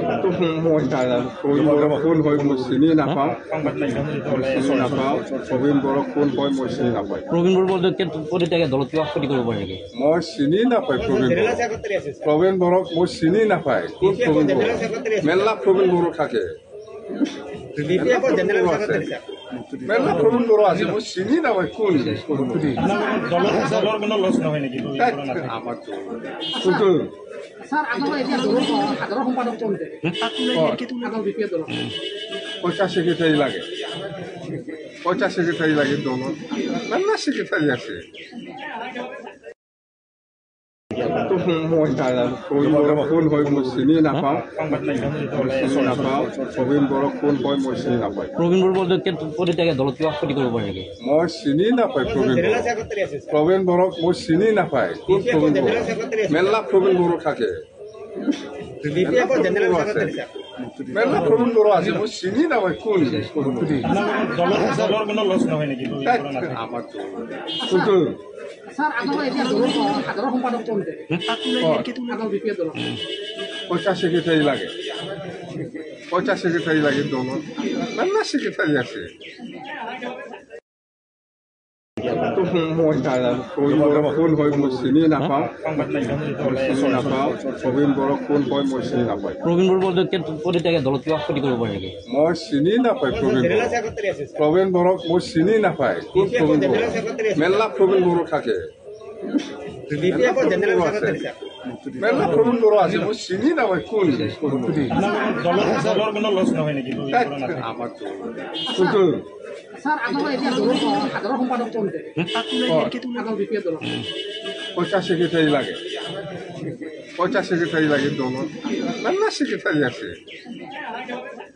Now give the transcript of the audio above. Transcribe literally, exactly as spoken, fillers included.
তো মই কোন হয় মই চিনি নাপাওঁ চিনি নাপাওঁ প্ৰবীণ বড়ো কোন হয় মই চিনি নাপাওঁ প্ৰবীণ বড়ো পদত্যাগে দলত কিবা ক্ষতি কৰিব পাৰে নেকি মই চিনি নাপায় প্ৰবীণ বড়ো প্ৰবীণ বড়োক মই চিনি নাপায় কোন প্ৰবীণ বড়ো মেলা প্ৰবীণ বড়ো থাকে মেলা প্ৰবীণ বড়ো আছে মই চিনি নাপায় কোন আমাৰ কোনটো পইচা সেক্রেটারি লাগে পয়সা সেক্রেটারি লাগে দলত মেলা সেক্রেটারি আছে তো মই কোন হয় মই চিনি নাপাওঁ চিনি নাপাওঁ প্ৰবীণ বড়ো কোন হয় মই চিনি নাপাওঁ প্ৰবীণ বড়ো পদত্যাগে দলত কিবা ক্ষতি কৰিব পাৰে নেকি মই চিনি নাপায় প্ৰবীণ বড়ো প্ৰবীণ বড়োক মই চিনি নাপায় কোন প্ৰবীণ বড়ো মেলা প্ৰবীণ বড়ো থাকে মেলা প্ৰবীণ বড়ো আছে মই চিনি নাপায় কোন আমাৰ কোনটো পইচা সেক্রেটারি লাগে পয়সা সেক্রেটারি লাগে দলত মেলা সেক্রেটারি আছে তো মই কোন হয় মই চিনি নাপাওঁ চিনি নাপাওঁ প্ৰবীণ বড়ো কোন হয় মই চিনি নাপাওঁ প্ৰবীণ বড়ো পদত্যাগে দলত কিবা ক্ষতি কৰিব পাৰে নেকি মই চিনি নাপায় প্ৰবীণ বড়ো প্ৰবীণ বড়োক মই চিনি নাপায় কোন প্ৰবীণ বড়ো মেলা প্ৰবীণ বড়ো থাকে মেলা প্ৰবীণ বড়ো আছে মই চিনি নাপায় কোন আমাৰ কোনটো পইচা সেক্রেটারি লাগে পয়সা সেক্রেটারি লাগে দলত মেলা সেক্রেটারি আছে